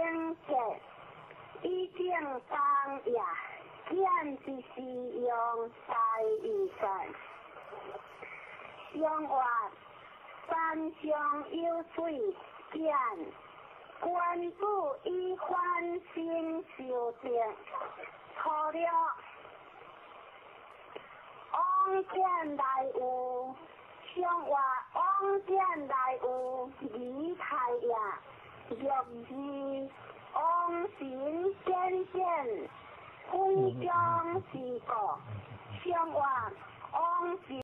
节，以正当夜，见之时用大义善。相曰：山上有水见，君主以欢心修正，错了。王见来有，相曰王见来有，仪太也。若是王神显现，非将是故，相曰王神。